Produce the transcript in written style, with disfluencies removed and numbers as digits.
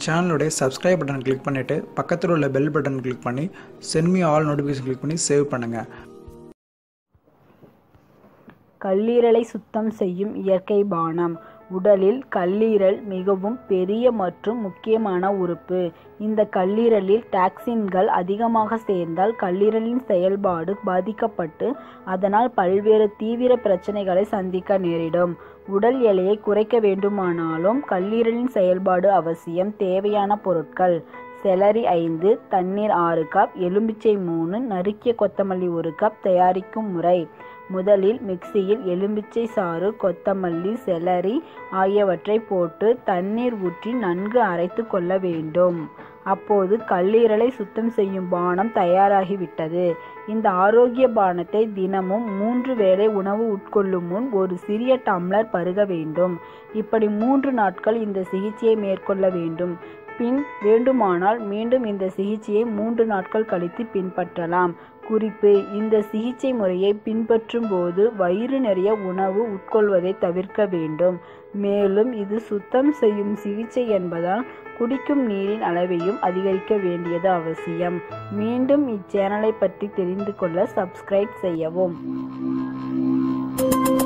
சேனலுடைய subscribe button click பண்ணிவிட்டு பக்கத்தில் உள்ள பெல் பட்டன் கிளிக் பண்ணி send me all notification click பண்ணி சேவ் பண்ணுங்கள். கல்லீரலை சுத்தம் செய்யும் இயற்கை பானம். உடலில் கல்லீரல் மிகவும் பெரிய மற்றும் முக்கியமான உறுப்பு. இந்த கல்லீரலில் டாக்சின்கள் அதிகமாக சேர்ந்தால் கல்லீரலின் செயல்பாடு பாதிக்கப்பட்டு அதனால் பல்வேறு தீவிர பிரச்சனைகளை சந்திக்க நேரிடும். உடல் எடையை குறைக்க வேண்டுமானாலும் கல்லீரலின் செயல்பாடு அவசியம். தேவையான பொருட்கள்: செலரி 5, தண்ணீர் 6 கப், எலுமிச்சை 3, நறுக்கிய கொத்தமல்லி 1 கப். தயாரிக்கும் முறை: முதலில் மிக்சியில் எலுமிச்சை சாறு, கொத்தமல்லி, செலரி ஆகியவற்றை போட்டு தண்ணீர் ஊற்றி நன்கு அரைத்து கொள்ள வேண்டும். அப்போது கல்லீரலை சுத்தம் செய்யும் பானம் தயாராகிவிட்டது. இந்த ஆரோக்கிய பானத்தை தினமும் 3 வேளை உணவு உட்கொள்ளும் முன் ஒரு சிறிய டம்ளர் பருக வேண்டும். இப்படி 3 நாட்கள் இந்த சிகிச்சையை மேற்கொள்ள வேண்டும். பின் வேண்டுமானால் மீண்டும் இந்த சிகிச்சையை 3 நாட்கள் கழித்து பின்பற்றலாம். குறிப்பு: இந்த சிகிச்சை முறையை பின்பற்றும் போது வயிறு நிறைய உணவு உட்கொள்வதை தவிர்க்க வேண்டும். மேலும் இது சுத்தம் செய்யும் சிகிச்சை என்பதால் குடிக்கும் நீரின் அளவையும் அதிகரிக்க வேண்டியது அவசியம். மீண்டும் இச்சேனலை பற்றி தெரிந்து கொள்ள சப்ஸ்கிரைப் செய்யவும்.